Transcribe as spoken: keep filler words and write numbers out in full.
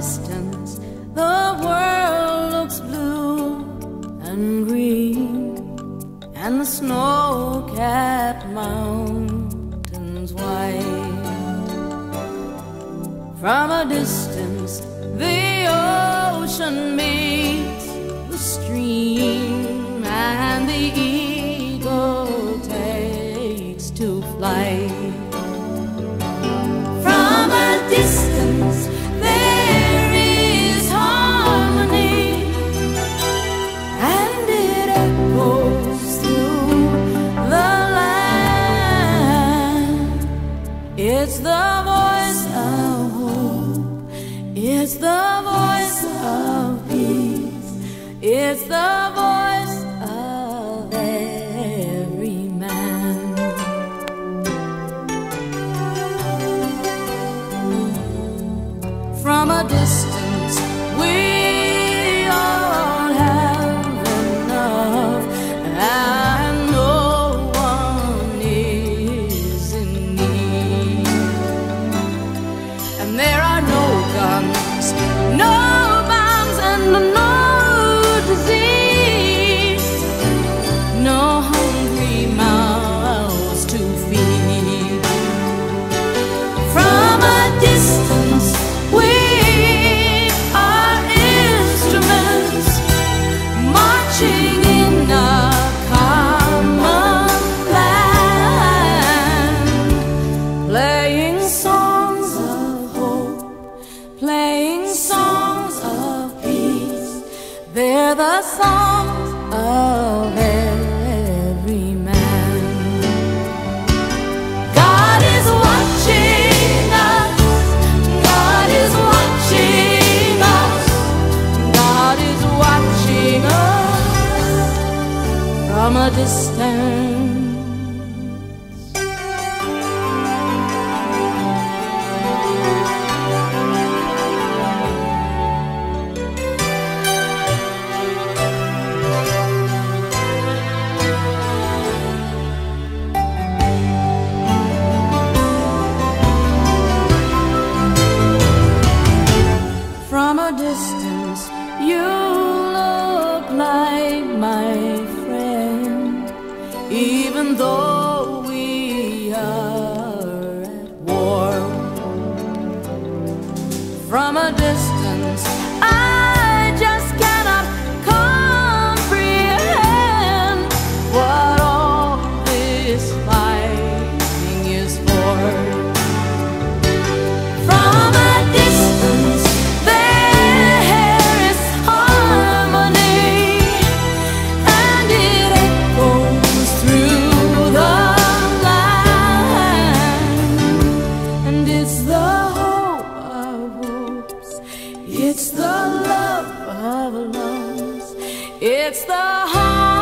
distance, the world looks blue and green, and the snow-capped mountains white. From a distance, the ocean meets the stream, and the eagle takes to flight. From a distance, there is harmony, and it echoes through the land. It's the voice of hope, it's the voice of peace, it's the voice of every man. From a distance, we all have enough, and no one is in need. And there are no guns, no bombs, and no disease, no hungry mouths to feed. From a distance, we are instruments marching in a common land, playing songs of hope, playing songs of peace. They're the songs of every man. God is watching us, God is watching us, God is watching us from a distance. From a distance, you look like my friend, even though we are at war. From a distance, I just cannot comprehend what all this fighting is for. From a distance, it's the love of loves, it's the heart